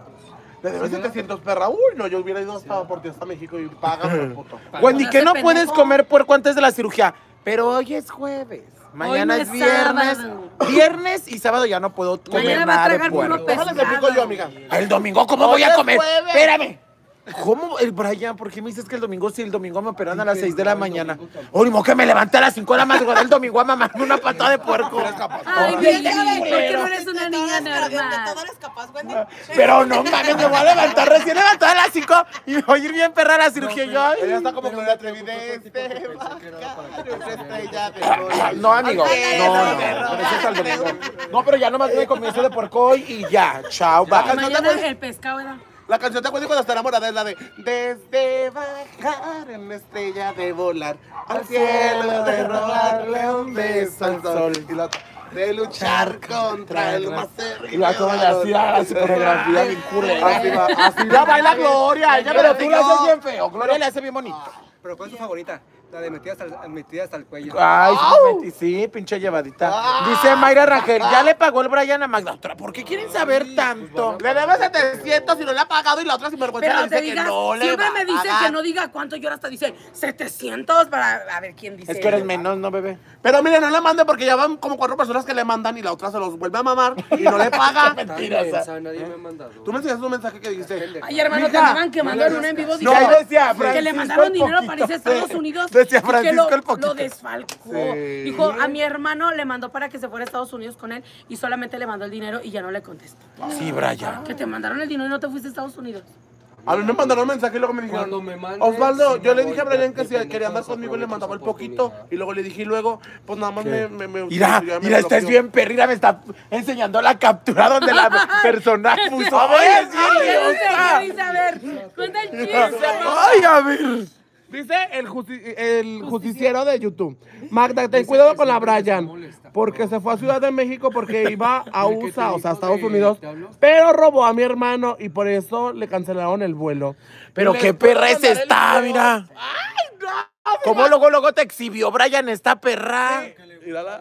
Le debes setecientos, perra. Uy, no, yo hubiera ido hasta por ti hasta México y págame, puto. Wendy, No que seas no pendejo. puedes comer puerco antes de la cirugía. Pero hoy es jueves. Mañana no es es viernes. sábado. Viernes y sábado ya no puedo comer Mañana va a nada de tragar puro puerco. pescado. Déjale, te pico yo, amiga. El domingo, ¿cómo voy Hoy a es comer? jueves. Espérame. ¿Cómo? El Brian, ¿por qué me dices que el domingo sí? El domingo me operan a las seis de la mañana. Oye, mo, que me levanté a las cinco de la madrugada el domingo a mamarme una patada de puerco. Ay, Ay, Wendy, Ay, ¿por qué no eres una de niña todas, De normal? todo eres capaz, Wendy. Pero no mames, me voy a levantar recién levantada a las cinco y me voy a ir bien perra a la cirugía. y yo, ay. Ella está como que la atreví de este bajar, una estrella de gloria. No, amigo. Ay, No, no, no, no. perro. Pero eso es al domingo. No, pero ya nomás me comí eso de puerco hoy y ya. Chao, Y bye. mañana el pescado era. La canción te cuento cuando está enamorada es la de desde bajar en la estrella de volar al cielo, de robarle un beso al sol y la otra, de luchar contra el más Y la como le hacía la coreografía bien culera. Así va, así la baila Gloria, ella me Pero lo tú lo haces bien feo. Gloria le hace bien bonito. Pero ¿cuál es tu favorita? La de metida hasta el, metida hasta el cuello. Ay, sí, sí, pinche llevadita. Dice Mayra Rangel, ya le pagó el Brian a Magda. Otra, ¿por qué quieren saber tanto? Le debe setecientos y no le ha pagado y la otra sinvergüenza Pero le te dice que digas, no le siempre va me a dicen pagar. que no diga cuánto y ahora hasta dice setecientos para a ver quién dice. Es que eres menos, ¿no, bebé? Pero mire, no le mande porque ya van como cuatro personas que le mandan y la otra se los vuelve a mamar y no le paga. Mentirosa. Nadie me ha mandado. Tú me enseñaste un mensaje que dijiste. Ay, hermano, te Mija, andaban quemando en un en vivo. No, diciendo ahí decía que le Francisco mandaron el dinero Poquito. para irse a Estados Unidos. Decía y que Francisco lo, el Poquito. lo desfalcó. Sí. Dijo, a mi hermano le mandó para que se fuera a Estados Unidos con él y solamente le mandó el dinero y ya no le contestó. Sí, Brian. Que te mandaron el dinero y no te fuiste a Estados Unidos. A mí me mandaron un mensaje y luego me dijeron, Cuando me mandes, Osvaldo, sí yo me le voy, dije a pero Brian que si pendejo, quería andar conmigo le aprovecho mandaba el esa poquito oportunidad. y luego le dije y luego, pues nada más me, me, me Mira, ya me mira, estás bloqueó. bien perrida, me está enseñando la captura donde la persona puso. ¡Ay, ¿Qué dice? idiota! ¿Qué dice? A ver, cuenta el chiste. ¡Ay, a ver! Dice el, justi- el justiciero de YouTube. Magda, ten cuidado con la Brian, porque se fue a Ciudad de México porque iba a El que U S A, te o sea, a dijo Estados de- Unidos, ¿te habló? pero robó a mi hermano y por eso le cancelaron el vuelo. Pero Les qué puedo perra es mandar el esta, video. mira. ¡Ay, no! ¿Cómo luego, luego te exhibió Brian esta perra? Mírala.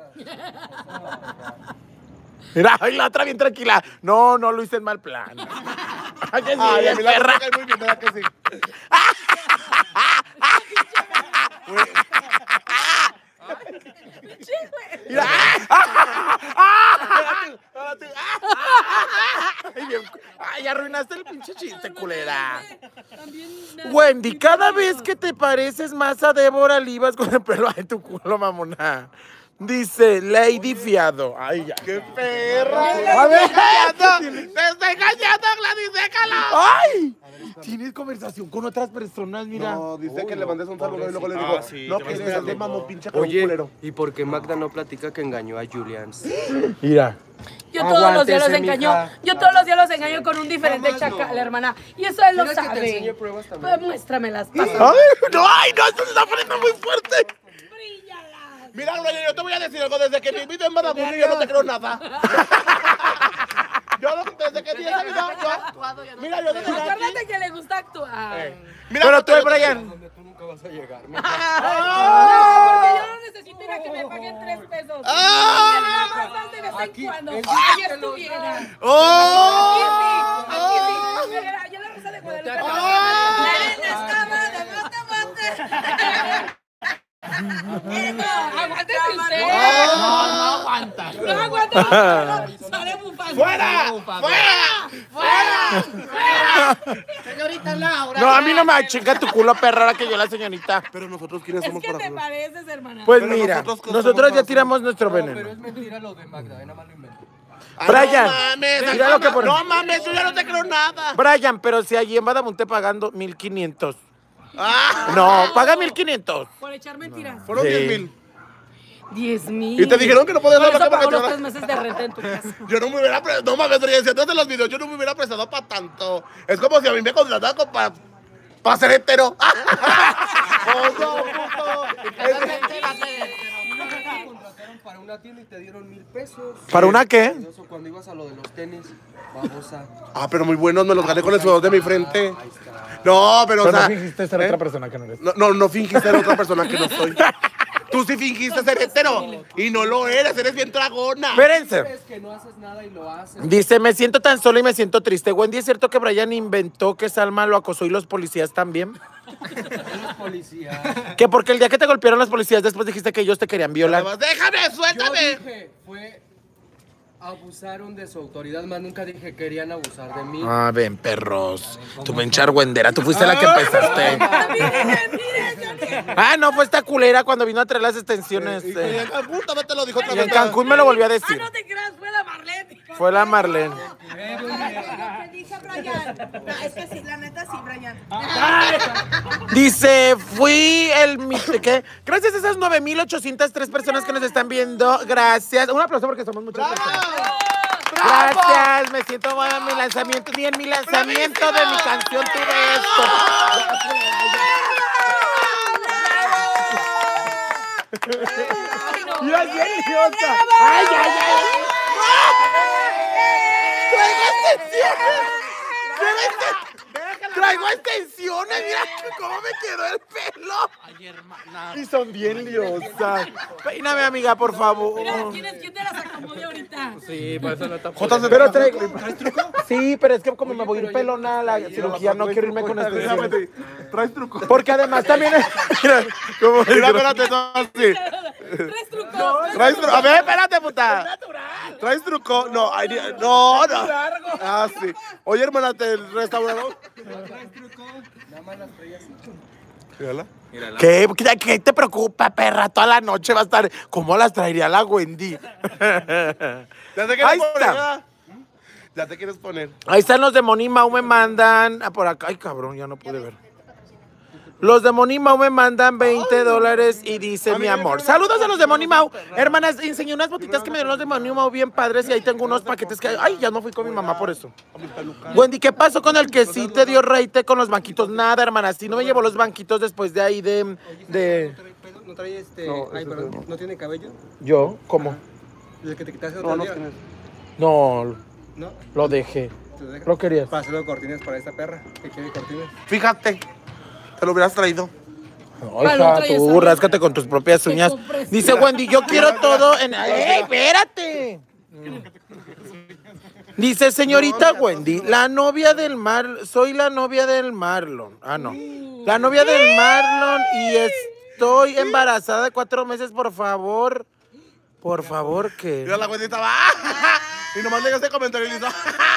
Mira, ay, la otra bien tranquila. No, no lo hice en mal plan. Ay, que sí, Ay, a es mí la perra. me cae muy bien, ¿verdad que sí? Mira. Ay, bien- ay, arruinaste el pinche chiste, culera. Wendy, cada vez que te pareces más a Débora Olivas con el pelo de tu culo, mamona. Dice Lady Fiado. Ay, ya. ¡Qué perra! A ver, ¡Te estoy engañando, Gladys! ¡Déjalo! ¡Ay! Tienes conversación con otras personas, mira. No, dice que le mandes un saludo y luego le digo, Ah, sí, no te quieres mandas el de saludo. mamón pinche con un Oye, culero. ¿y por qué Magda no platica que engañó a Julians? Mira. Yo todos los días los Aguántese, engaño. mija. Yo todos los días los engaño con un diferente Jamás no. chacal, hermana. Y eso él lo ¿Quieres que te sabe. enseñe pruebas también? Pues muéstramelas. Ay, no, ay, no, esto se está poniendo muy fuerte. Mira, Gloria, yo te voy a decir algo. Desde que me invito en Badabun, yo no te creo nada. Yo no- desde que vi ese video yo, yo. Mira, yo desde aquí. Acuérdate que le gusta actuar. Mira, Pero tú, yo- Brian. Donde tú nunca vas a llegar. No, porque yo no necesito ir a que me paguen tres pesos. ¡Ah! Y nada más de vez en Aquí, cuando. el- Ahí estuviera. Aquí ¡Oh! sí, aquí sí. Mira, allá en la Rosa de Guadalupe. La arena estaba de mate a mate. No, aguántese usted. No, no aguanta. No aguanta. Sale bufando. ¡Fuera! ¡Fuera! ¡Fuera! Señorita Laura. No, a mí no me chinga tu culo, perra, ahora que yo la señorita. Pero nosotros, ¿quiénes Es somos que para te jugar? pareces, hermana. Pues Pero mira, nosotros que nosotros somos ya más- tiramos nuestro No, pero veneno. es mentira lo de Magda, nada más lo inventó. Ah, Brian, no mames, mira lo que pone. No mames, yo ya no te creo nada. Brian, pero si allí en Badamunte pagando mil quinientos. Ah, No, paga mil quinientos. Por echar mentiras. fueron Sí. diez mil. Diez mil. Y te dijeron que no podías Por dar eso la pagó cámara los que tres meses de renta en tu casa. Yo no me hubiera prestado, no mames, Brian, si antes de los videos yo no me hubiera prestado para tanto. Es como si a mí me contrataran para pa ser hetero. ¡Oso, puto! Te contrataron para una tienda y te dieron mil pesos. ¿Para una qué? Eso cuando ibas a lo de los tenis, babosa. Ah, pero muy buenos, me los gané con el sudor de mi frente. No, pero, o sea... ser ¿eh? persona que no eres. No, no, no fingiste ser otra persona que no soy. Tú sí fingiste ser hetero y no lo eres, eres bien dragona. Espérense. Es que no haces nada y lo haces. Dice, me siento tan sola y me siento triste. Wendy, ¿es cierto que Brian inventó que Salma lo acosó y los policías también? Los policías. Que porque el día que te golpearon los policías después dijiste que ellos te querían violar. Además, déjame, Yo suéltame. dije, fue... Abusaron de su autoridad, más nunca dije que querían abusar de mí. Ah, ven, perros. Tu menchar Wendera, tú fuiste la que empezaste. Ah, no, fue esta culera cuando vino a traer las extensiones. Y eh. en Cancún también te lo dijo otra Y en vez. Cancún me lo volvió a Ah, decir. no te creas, fue la Marlene. Fue la Marlene. ¿Qué dije, Brian? No, es que sí, la neta sí, Brian. Dice, fui el... mi- ¿Qué? Gracias a esas nueve mil ochocientas tres personas que nos están viendo. Gracias. Un aplauso porque somos muchas personas. Gracias, me siento mal en mi lanzamiento, ni en mi lanzamiento de mi canción tuve esto. Yo bien idiota. Ay, ay, ay. Traigo extensiones. Traigo exten- Traigo extensiones, mira cómo me quedó el pelo. Ay, hermana. Y son bien liosas. Peíname, amiga, por favor. Mira, ¿quién es quién te las acomode ahorita? Sí, por eso no está. Jotas de Pero traigo. Sí, pero es que como me voy a ir pelona a la cirugía, no quiero irme con extensiones. Traes truco. Porque además también. Mira, como. Mira, espérate, no, así. Tres trucos. Traes truco. A ver, espérate, puta. ¿Traes truco? No, ay, di- no, no. Ah, sí. Oye, hermana, te restauramos. Nada más las traías así. Mírala. ¿Qué? ¿Qué? ¿Qué te preocupa, perra? Toda la noche va a estar. ¿Cómo las traería la Wendy? ¿Ya te quieres Ahí poner? está. ¿verdad? Ya te quieres poner. Ahí están los de Monimau, me mandan. Ah, por acá. Ay, cabrón, ya no pude ver. Los de Monimau me mandan veinte dólares y dice mi amor. Saludos a los de Monimau. Hermanas, enseñé unas botitas que me dieron los de Monimau bien padres y ahí tengo unos paquetes que. Ay, ya no fui con mi mamá por eso. Wendy, ¿qué pasó con el que sí te dio reite con los banquitos? Nada, hermanas. Sí no me llevó los banquitos después de ahí de. de... ¿No trae pelo? ¿No trae este...? No, ay, ese perdón, no. ¿no tiene cabello? ¿Yo? ¿Cómo? ¿El que te quitaste No, otro no día? tienes. No, ¿No? lo dejé. ¿Te lo dejas? ¿Lo querías? Para hacerlo cortinas para esta perra, que quiere cortinas. Fíjate, te lo hubieras traído. Ay, Ah, no hija, traes tú algo. ráscate con tus propias uñas. compres. Dice Wendy, yo quiero todo en... ¡Ey, espérate! Dice, señorita Wendy, la novia del Mar... Soy la novia del Marlon. Ah, no. La novia del Marlon y estoy embarazada de cuatro meses, por favor. Por favor, que... Mira, la cuenta estaba. Y nomás le este comentario y le hizo.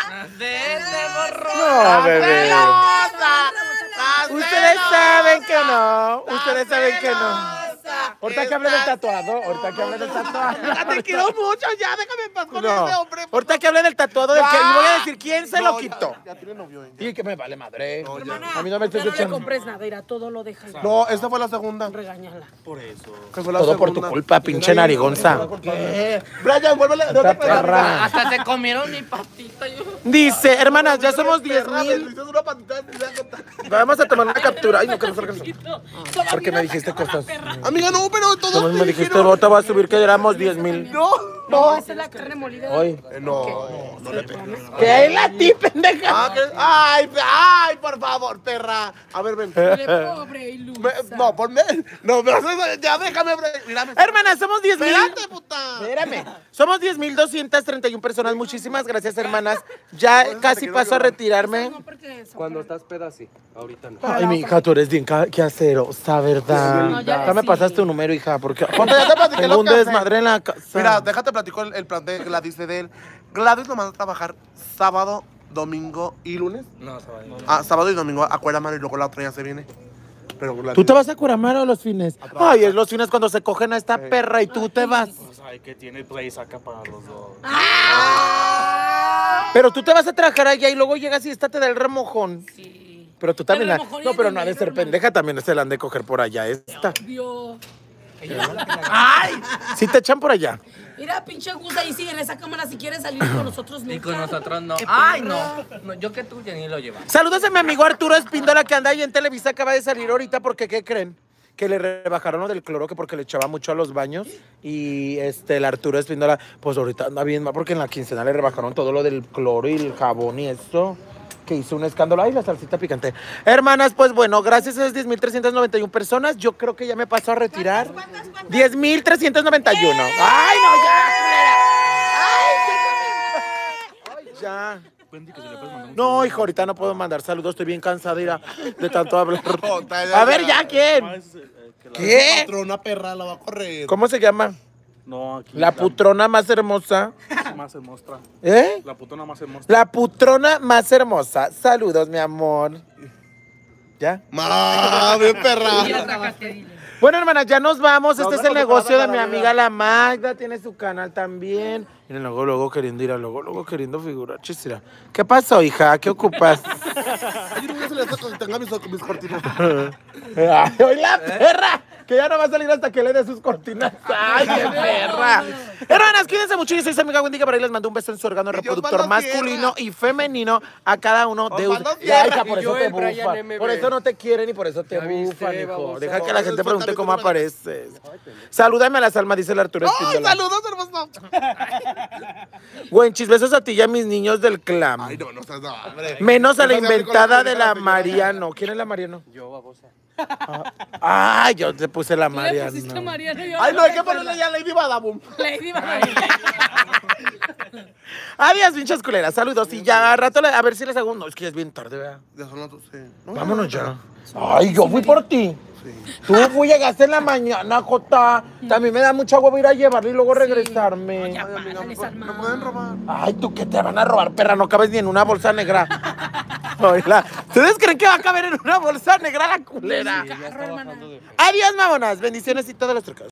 No, bebé. ¡Celosa! ¡La Ustedes celosa! saben que no. Ustedes ¡La saben que no. celosa! Ahorita que hable del Estás- tatuado. Ahorita que hable del tatuado. Ya te quiero mucho, ya déjame en paz con No. ese hombre. por Ahorita que hable del tatuado del que... Y voy a decir quién se No, lo ya- quitó. Ya, tiene novio, eh. Y que me vale madre. No, ya. A mí no me estés Ya no le echando. compres nada, irá, todo lo deja. No, esta fue la segunda. Regañala. Que fue la Todo por tu segunda. culpa, pinche narigonza. ¿Qué? Brian, vuélvele. No te pegas. Perra. Hasta se comieron mi patita. Yo. Dice, hermanas, ya somos diez Perra, me mil. hiciste una patita, te voy a contar. Vamos a tomar una captura. Ay, no, que no salga eso. Porque me dijiste cosas. Amiga, no, no, pero todos Como me me dijiste, dijeron. vos te vas a subir que éramos diez mil. No, No, esa es la carne molida. Hoy. Eh, no, no le pegues. ¿Qué es la ti, pendeja? Ah, ¿qué? Ay, ay, por favor, perra. A ver, ven. Dile, pobre ilusa. Me- no, ponme. No, me haces- ya déjame. bre- Mírame. Hermana, somos diez mil. Espérate, puta. Espérame. Somos diez mil doscientas treinta y una personas. Muchísimas gracias, hermanas. Ya casi paso a retirarme. No, porque son- Cuando estás peda, sí. Ahorita no. Ay, mi hija, tú eres bien ca- quehacerosa, ¿verdad? No, ya Ya me sí. pasas tu número, hija, porque Ponte, ya te platiqué tengo lo un que hace. desmadre en la casa. Mira, déjate platico el, el plan de Gladys de él. Gladys lo manda a trabajar sábado, domingo y lunes. No, sábado. Ah, sábado y domingo a Cueramar y luego la otra ya se viene. Pero Gladys. ¿Tú te vas a Curamar o los fines? Ay, es los fines cuando se cogen a esta perra y tú te vas. O sea, hay que tiene play saca para los dos. Pero tú te vas a trabajar allá y luego llegas y esta te da el remojón. Sí. Pero tú también. El la- remojón No, y pero el no ha de ser dinero, pendeja, también se la han de coger por allá esta. Dios. ¡Ay! Si te echan por allá. Mira, pinche gusa, y sigue en esa cámara si quieres salir con nosotros nunca. Y con nosotros no. Qué Ay, perra. no. No, yo que tú ya ni lo llevamos. Saludos a mi amigo Arturo Espíndola que anda ahí en Televisa, acaba de salir ahorita porque ¿qué creen? Que le rebajaron lo del cloro, que porque le echaba mucho a los baños. Y este, el Arturo Espíndola, pues ahorita anda bien mal porque en la quincena le rebajaron todo lo del cloro y el jabón y eso. Que hizo un escándalo. Ay, la salsita picante. Hermanas, pues bueno, gracias a esas diez mil trescientas noventa y una personas, yo creo que ya me paso a retirar. diez mil trescientas noventa y uno. ¡Ay, no, ya! culera! ¡Ay, déjame! ¡Ay, ya! Wendy, que se le puedes mandar un No, hijo, ahorita no puedo mandar saludos, estoy bien cansada de, ir a- de tanto hablar. Jota, ya, A ver, ya. ya, ¿quién? más, eh, que la- ¿Qué? Patrona perra la va a correr. ¿Cómo se llama? No, aquí. La putrona más hermosa. Más hermosa. ¿Eh? La putona más hermosa. La putrona más hermosa. Saludos, mi amor. ¿Ya? Ma, bien perra. Mira, trágate, dile. Bueno, hermanas, ya nos vamos. Nos Este es el vemos, negocio nos de mi vemos, amiga la Magda. Tiene su canal también. Miren, luego, luego queriendo ir a luego, luego queriendo figurar. Chisira. ¿Qué pasó, hija? ¿Qué ocupas? Ay, no voy a salir hasta que tenga mis, mis cortinas. ¡Ay, hoy la perra! Que ya no va a salir hasta que le dé sus cortinas. ¡Ay, qué perra! Hermanas, cuídense mucho. Yo soy su amiga Wendy que por ahí les mando un beso en su órgano Dios reproductor manda masculino tierra. y femenino a cada uno de Os ustedes. mando Ya, tierra. hija, por Y eso yo, te el Brian bufan. M B. Por eso no te quieren y por eso te Ya viste, bufan, hijo. baboso. Deja que la gente Suéltame, pregunte cómo tú no me- apareces. Salúdame a las almas, dice el Arturo ¡Ay, Espíndola. saludos, hermoso! Buenchis, besos a ti y a mis niños del clan. Ay, no, no estás, no, hombre. Menos a la No seas inventada rico, de no la seas rico, Mariano. ¿Quién es la Mariano? Yo, babosa. Ay, yo te puse la Tú le pusiste Mariano. Mariano y yo Ay, no, hay que ponerle ya Lady Badaboom. Lady Mariano. Adiós, pinches culeras. Saludos. Y ya, a rato, le- a ver si les hago. No, es que ya es bien tarde, ¿verdad? Ya son las doce. ¿no? Vámonos ya. Ay, yo fui por ti. Tú fui, llegaste en la mañana, Jota. También me da mucha hueva ir a llevarlo y luego regresarme. Ya, Ay, amiga, párale, ¿me, Salma. ¿me pueden robar? Ay, tú que te van a robar, perra. No cabes ni en una bolsa negra. Oíla. ¿Ustedes creen que va a caber en una bolsa negra la culera? Carro, hermana. Adiós, mamonas. Bendiciones y todos los trucos.